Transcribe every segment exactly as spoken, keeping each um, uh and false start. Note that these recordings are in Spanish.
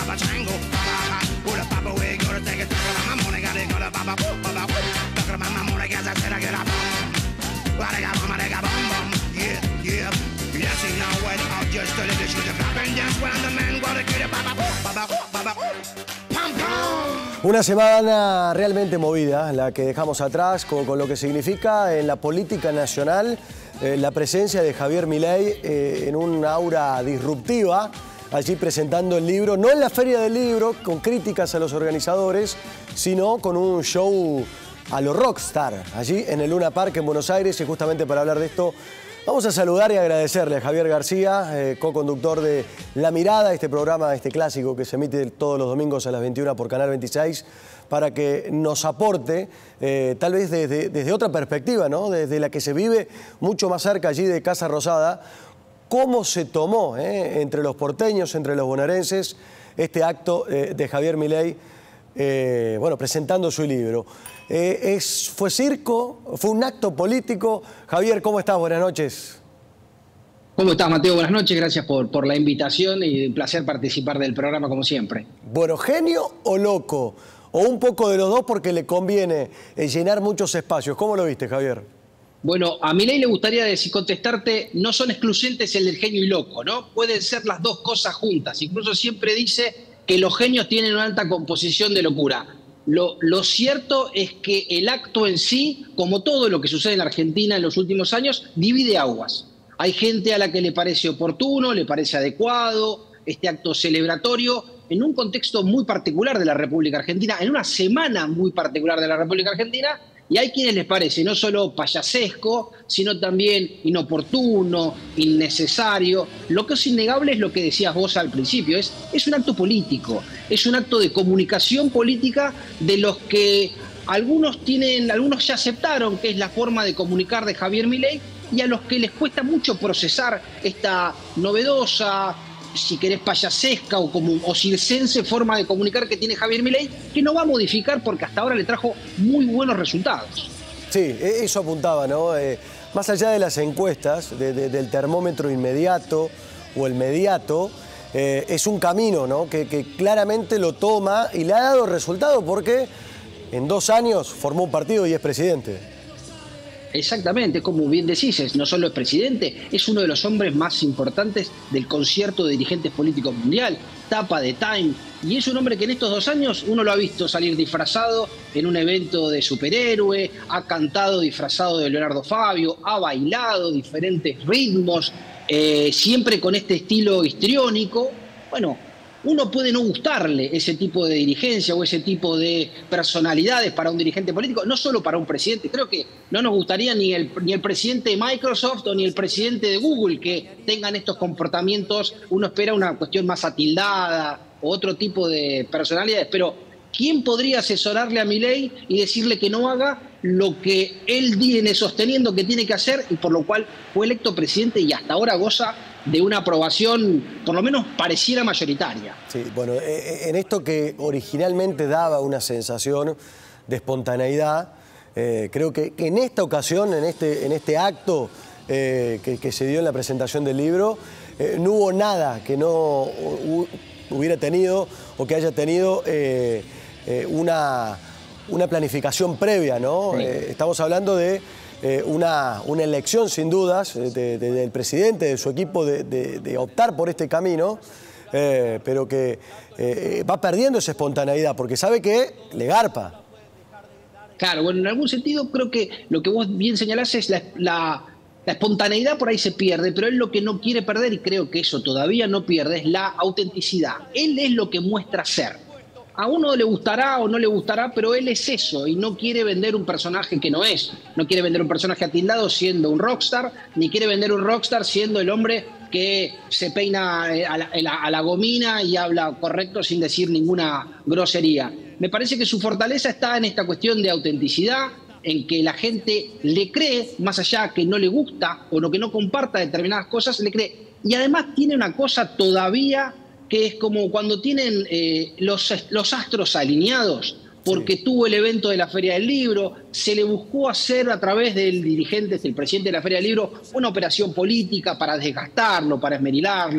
Papa Chango, Papa, with a Papa wig, go to take a talk about my money, got it, go to Papa, Papa, talk about my money, guess I said I get a bum. What I got, mama, they got bum bum, yeah, yeah. Yes, you know what, I'll just tell you this, you can clap and dance when the man go to get it, Papa, Papa, Papa, pam, pam. Una semana realmente movida, la que dejamos atrás, con, con lo que significa en la política nacional eh, la presencia de Javier Milei eh, en un aura disruptiva, allí presentando el libro, no en la Feria del Libro, con críticas a los organizadores, sino con un show a lo rockstar, allí en el Luna Park en Buenos Aires. Y justamente para hablar de esto, vamos a saludar y agradecerle a Javier García, eh, co-conductor de La Mirada, este programa, este clásico que se emite todos los domingos a las veintiuna por Canal veintiséis, para que nos aporte, eh, tal vez desde, desde otra perspectiva, ¿no? Desde la que se vive mucho más cerca allí de Casa Rosada, cómo se tomó eh, entre los porteños, entre los bonaerenses, este acto eh, de Javier Milei, eh, bueno, presentando su libro. Eh, es, ¿Fue circo? ¿Fue un acto político? Javier, ¿cómo estás? Buenas noches. ¿Cómo estás, Mateo? Buenas noches, gracias por, por la invitación y un placer participar del programa como siempre. Bueno, ¿genio o loco? O un poco de los dos porque le conviene eh, llenar muchos espacios. ¿Cómo lo viste, Javier? Bueno, a Milei le gustaría decir, contestarte, no son excluyentes el del genio y loco, ¿no? Pueden ser las dos cosas juntas. Incluso siempre dice que los genios tienen una alta composición de locura. Lo, lo cierto es que el acto en sí, como todo lo que sucede en la Argentina en los últimos años, divide aguas. Hay gente a la que le parece oportuno, le parece adecuado este acto celebratorio en un contexto muy particular de la República Argentina, en una semana muy particular de la República Argentina, y hay quienes les parece no solo payasesco, sino también inoportuno, innecesario. Lo que es innegable es lo que decías vos al principio, es, es un acto político, es un acto de comunicación política de los que algunos tienen, algunos ya aceptaron que es la forma de comunicar de Javier Milei, y a los que les cuesta mucho procesar esta novedosa, si querés payasesca o, como, o circense forma de comunicar que tiene Javier Milei, que no va a modificar porque hasta ahora le trajo muy buenos resultados. Sí, eso apuntaba, ¿no? Eh, más allá de las encuestas, de, de, del termómetro inmediato o el mediato, eh, es un camino, ¿no? Que, que claramente lo toma y le ha dado resultado porque en dos años formó un partido y es presidente. Exactamente, como bien decís, no solo es presidente, es uno de los hombres más importantes del concierto de dirigentes políticos mundial, tapa de Time, y es un hombre que en estos dos años uno lo ha visto salir disfrazado en un evento de superhéroe, ha cantado disfrazado de Leonardo Fabio, ha bailado diferentes ritmos, eh, siempre con este estilo histriónico. Bueno, uno puede no gustarle ese tipo de dirigencia o ese tipo de personalidades para un dirigente político, no solo para un presidente. Creo que no nos gustaría ni el, ni el presidente de Microsoft o ni el presidente de Google que tengan estos comportamientos. Uno espera una cuestión más atildada o otro tipo de personalidades, pero ¿quién podría asesorarle a Milei y decirle que no haga lo que él viene sosteniendo que tiene que hacer y por lo cual fue electo presidente y hasta ahora goza de una aprobación, por lo menos pareciera mayoritaria? Sí, bueno, en esto que originalmente daba una sensación de espontaneidad, eh, creo que en esta ocasión, en este, en este acto eh, que, que se dio en la presentación del libro, eh, no hubo nada que no hubiera tenido o que haya tenido eh, eh, una, una planificación previa, ¿no? Sí. Eh, estamos hablando de Eh, una, una elección sin dudas de, de, del presidente, de su equipo, de, de, de optar por este camino, eh, pero que eh, va perdiendo esa espontaneidad porque sabe que le garpa. Claro, bueno, en algún sentido creo que lo que vos bien señalás es la, la, la espontaneidad por ahí se pierde, pero él lo que no quiere perder, y creo que eso todavía no pierde, es la autenticidad. Él es lo que muestra ser. A uno le gustará o no le gustará, pero él es eso y no quiere vender un personaje que no es. No quiere vender un personaje atildado siendo un rockstar, ni quiere vender un rockstar siendo el hombre que se peina a la, a la, a la gomina y habla correcto sin decir ninguna grosería. Me parece que su fortaleza está en esta cuestión de autenticidad, en que la gente le cree, más allá que no le gusta o no que no comparta determinadas cosas, le cree. Y además tiene una cosa todavía que es como cuando tienen eh, los, los astros alineados, porque sí. Tuvo el evento de la Feria del Libro, se le buscó hacer a través del dirigente, del presidente de la Feria del Libro, una operación política para desgastarlo, para esmerilarlo,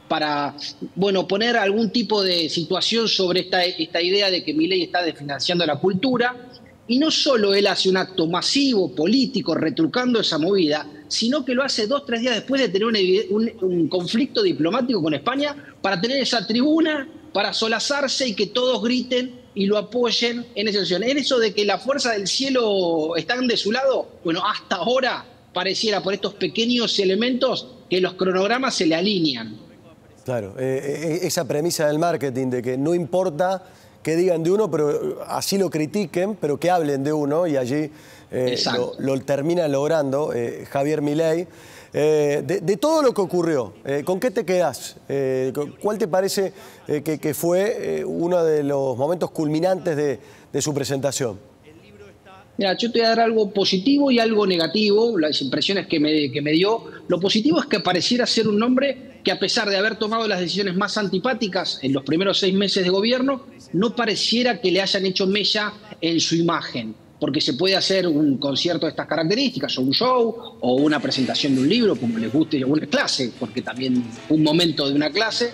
para, bueno, poner algún tipo de situación sobre esta, esta idea de que Milei está desfinanciando la cultura. Y no solo él hace un acto masivo, político, retrucando esa movida, sino que lo hace dos, tres días después de tener un, un, un conflicto diplomático con España para tener esa tribuna, para solazarse y que todos griten y lo apoyen en esa situación. En eso de que la fuerza del cielo están de su lado, bueno, hasta ahora pareciera por estos pequeños elementos que los cronogramas se le alinean. Claro, eh, esa premisa del marketing de que no importa que digan de uno, pero así lo critiquen, pero que hablen de uno, y allí eh, lo, lo termina logrando eh, Javier Milei. Eh, de, de todo lo que ocurrió, eh, ¿con qué te quedás? Eh, ¿Cuál te parece eh, que, que fue eh, uno de los momentos culminantes de, de su presentación? Mira, yo te voy a dar algo positivo y algo negativo, las impresiones que me, que me dio. Lo positivo es que pareciera ser un hombre que, a pesar de haber tomado las decisiones más antipáticas en los primeros seis meses de gobierno, no pareciera que le hayan hecho mella en su imagen, porque se puede hacer un concierto de estas características, o un show, o una presentación de un libro, como les guste, o una clase, porque también un momento de una clase,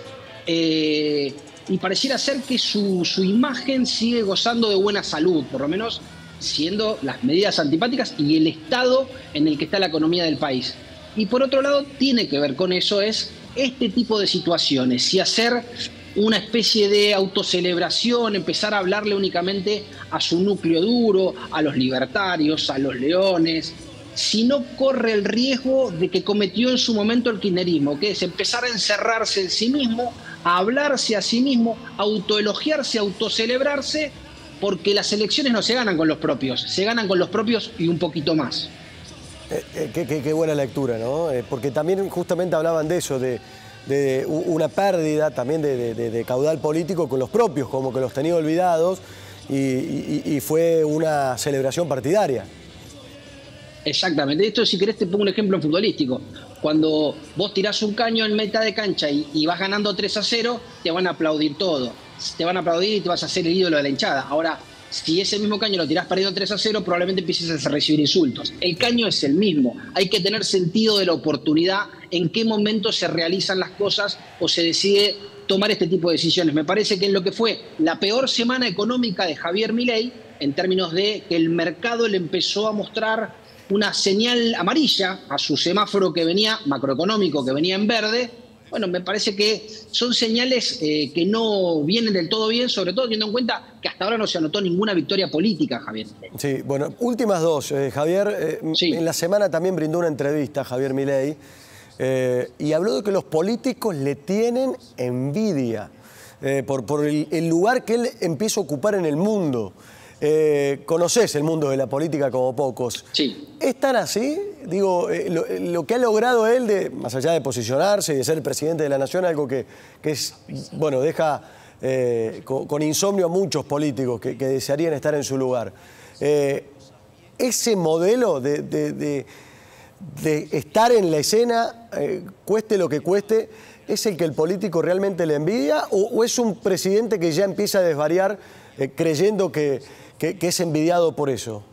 eh, y pareciera ser que su, su imagen sigue gozando de buena salud, por lo menos siendo las medidas antipáticas y el estado en el que está la economía del país. Y por otro lado, tiene que ver con eso, es este tipo de situaciones, si hacer una especie de autocelebración, empezar a hablarle únicamente a su núcleo duro, a los libertarios, a los leones, si no corre el riesgo de que cometió en su momento el kirchnerismo, que es empezar a encerrarse en sí mismo, a hablarse a sí mismo, a autoelogiarse, a autocelebrarse, porque las elecciones no se ganan con los propios, se ganan con los propios y un poquito más. Eh, eh, qué, qué, qué buena lectura, ¿no? Eh, porque también justamente hablaban de eso, de, de una pérdida también de, de, de caudal político con los propios, como que los tenía olvidados, y, y, y fue una celebración partidaria. Exactamente. Esto, si querés, te pongo un ejemplo futbolístico. Cuando vos tirás un caño en meta de cancha y, y vas ganando tres a cero, te van a aplaudir todo. Te van a aplaudir y te vas a hacer el ídolo de la hinchada. Ahora, si ese mismo caño lo tirás perdiendo tres a cero, probablemente empieces a recibir insultos. El caño es el mismo. Hay que tener sentido de la oportunidad, en qué momento se realizan las cosas o se decide tomar este tipo de decisiones. Me parece que en lo que fue la peor semana económica de Javier Milei, en términos de que el mercado le empezó a mostrar una señal amarilla a su semáforo que venía, macroeconómico, que venía en verde. Bueno, me parece que son señales eh, que no vienen del todo bien, sobre todo teniendo en cuenta que hasta ahora no se anotó ninguna victoria política, Javier. Sí, bueno, últimas dos. Eh, Javier, eh, sí. En la semana también brindó una entrevista a Javier Milei eh, y habló de que los políticos le tienen envidia eh, por, por el, el lugar que él empieza a ocupar en el mundo. Eh, conoces el mundo de la política como pocos. Sí. ¿Es tan así? Digo, eh, lo, lo que ha logrado él, de, más allá de posicionarse y de ser el presidente de la nación, algo que, que es, bueno, deja eh, con, con insomnio a muchos políticos que, que desearían estar en su lugar. Eh, ese modelo de, de, de, de estar en la escena, eh, cueste lo que cueste, ¿es el que el político realmente le envidia o, o es un presidente que ya empieza a desvariar eh, creyendo que Que, que es envidiado por eso?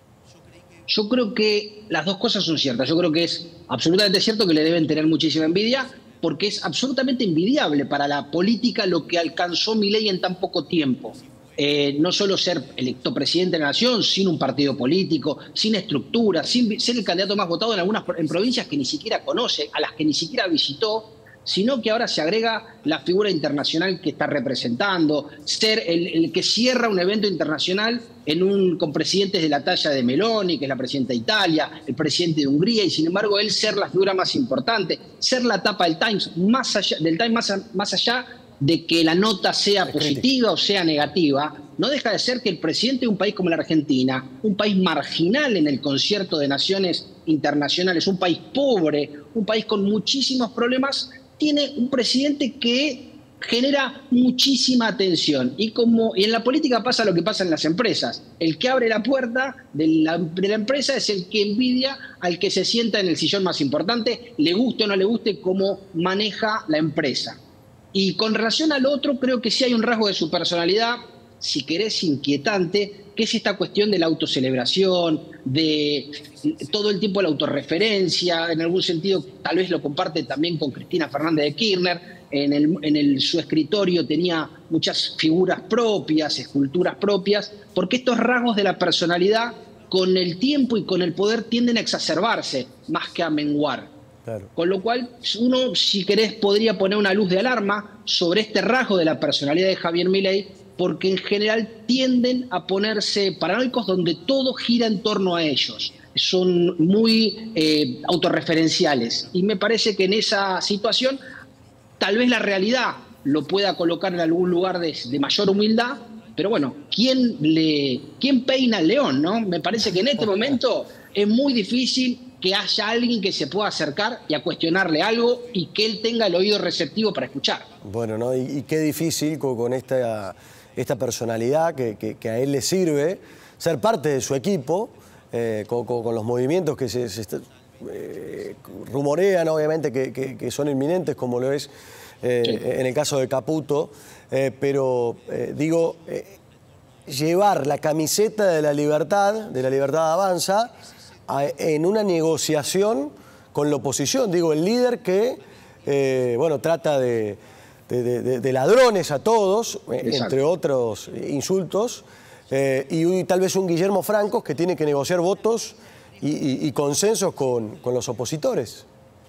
Yo creo que las dos cosas son ciertas. Yo creo que es absolutamente cierto que le deben tener muchísima envidia, porque es absolutamente envidiable para la política lo que alcanzó Milei en tan poco tiempo. Eh, no solo ser electo presidente de la nación, sin un partido político, sin estructura, sin ser el candidato más votado en algunas en provincias que ni siquiera conoce, a las que ni siquiera visitó, sino que ahora se agrega la figura internacional que está representando, ser el, el que cierra un evento internacional en un, con presidentes de la talla de Meloni, que es la presidenta de Italia, el presidente de Hungría, y sin embargo él ser la figura más importante, ser la tapa del Times, más allá, del Times más, más allá de que la nota sea positiva o sea negativa, no deja de ser que el presidente de un país como la Argentina, un país marginal en el concierto de naciones internacionales, un país pobre, un país con muchísimos problemas, tiene un presidente que genera muchísima atención. Y, como, y en la política pasa lo que pasa en las empresas. El que abre la puerta de la, de la empresa es el que envidia al que se sienta en el sillón más importante, le guste o no le guste cómo maneja la empresa. Y con relación al otro, creo que sí hay un rasgo de su personalidad, si querés, inquietante, que es esta cuestión de la autocelebración, de todo el tiempo la autorreferencia, en algún sentido tal vez lo comparte también con Cristina Fernández de Kirchner, en, el, en el, su escritorio tenía muchas figuras propias, esculturas propias, porque estos rasgos de la personalidad con el tiempo y con el poder tienden a exacerbarse más que a menguar. Claro. Con lo cual, uno, si querés, podría poner una luz de alarma sobre este rasgo de la personalidad de Javier Milei, porque en general tienden a ponerse paranoicos donde todo gira en torno a ellos. Son muy eh, autorreferenciales. Y me parece que en esa situación, tal vez la realidad lo pueda colocar en algún lugar de, de mayor humildad, pero bueno, ¿quién, le, ¿quién peina al león, no? Me parece que en este momento es muy difícil que haya alguien que se pueda acercar y a cuestionarle algo y que él tenga el oído receptivo para escuchar. Bueno, ¿no? Y, y qué difícil con, con esta, esta personalidad que, que, que a él le sirve ser parte de su equipo, eh, con, con, con los movimientos que se, se eh, rumorean, obviamente, que, que, que son inminentes, como lo es eh, sí. en el caso de Caputo, eh, pero eh, digo, eh, llevar la camiseta de la libertad, de la libertad avanza, en una negociación con la oposición. Digo, el líder que, eh, bueno, trata de, de, de, de ladrones a todos, Exacto. entre otros insultos, eh, y, y tal vez un Guillermo Francos que tiene que negociar votos y, y, y consensos con, con los opositores.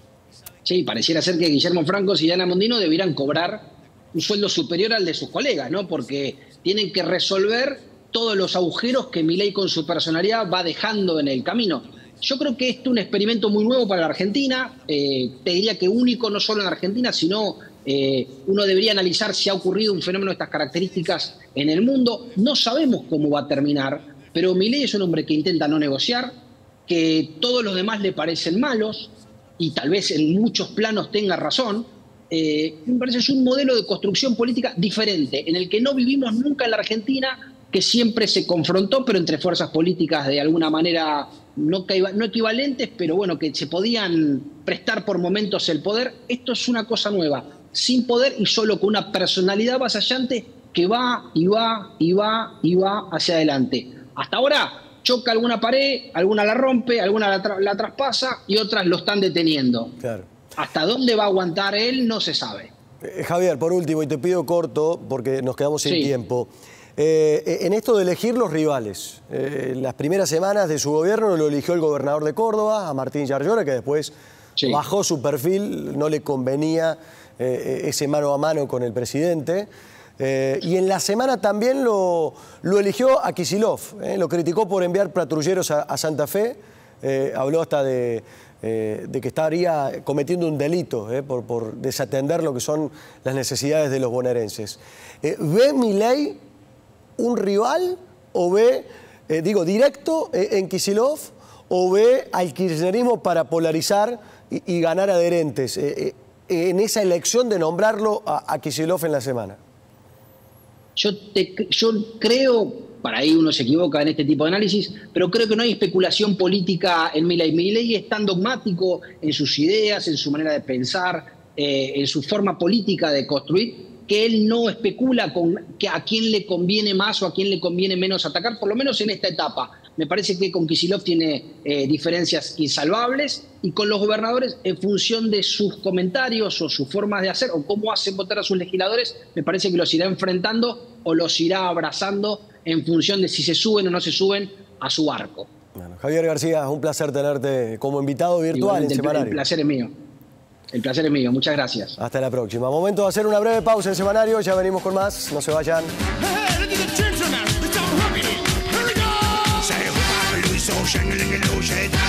Sí, pareciera ser que Guillermo Francos y Diana Mondino debieran cobrar un sueldo superior al de sus colegas, ¿no? Porque tienen que resolver todos los agujeros que Milei con su personalidad va dejando en el camino. Yo creo que esto es un experimento muy nuevo para la Argentina, eh, te diría que único no solo en la Argentina, sino eh, uno debería analizar si ha ocurrido un fenómeno de estas características en el mundo. No sabemos cómo va a terminar, pero Milei es un hombre que intenta no negociar, que todos los demás le parecen malos, y tal vez en muchos planos tenga razón. Eh, me parece que es un modelo de construcción política diferente, en el que no vivimos nunca en la Argentina, que siempre se confrontó, pero entre fuerzas políticas de alguna manera no, no equivalentes, pero bueno, que se podían prestar por momentos el poder. Esto es una cosa nueva, sin poder y solo con una personalidad avasallante que va y va y va y va hacia adelante. Hasta ahora choca alguna pared, alguna la rompe, alguna la, tra la traspasa y otras lo están deteniendo. Claro. Hasta dónde va a aguantar él no se sabe. Eh, Javier, por último, y te pido corto porque nos quedamos sin sí. tiempo. Eh, en esto de elegir los rivales, eh, las primeras semanas de su gobierno lo eligió el gobernador de Córdoba, a Martín Yarlora, que después sí. bajó su perfil, no le convenía eh, ese mano a mano con el presidente. Eh, y en la semana también lo, lo eligió a Kicillof, eh, lo criticó por enviar patrulleros a, a Santa Fe, eh, habló hasta de, eh, de que estaría cometiendo un delito eh, por, por desatender lo que son las necesidades de los bonaerenses. Eh, ¿Ve Milei un rival o ve, eh, digo, directo eh, en Kicillof o ve al kirchnerismo para polarizar y, y ganar adherentes eh, eh, en esa elección de nombrarlo a, a Kicillof en la semana? Yo, te, yo creo, para ahí uno se equivoca en este tipo de análisis, pero creo que no hay especulación política en Milei. Milei es tan dogmático en sus ideas, en su manera de pensar, eh, en su forma política de construir, que él no especula con que a quién le conviene más o a quién le conviene menos atacar, por lo menos en esta etapa. Me parece que con Kicillof tiene eh, diferencias insalvables y con los gobernadores, en función de sus comentarios o sus formas de hacer o cómo hacen votar a sus legisladores, me parece que los irá enfrentando o los irá abrazando en función de si se suben o no se suben a su barco. Bueno, Javier García, un placer tenerte como invitado virtual Igualmente, en Semanario. El placer es mío. El placer es mío, muchas gracias. Hasta la próxima. Momento de hacer una breve pausa en Semanario, ya venimos con más, no se vayan. Say,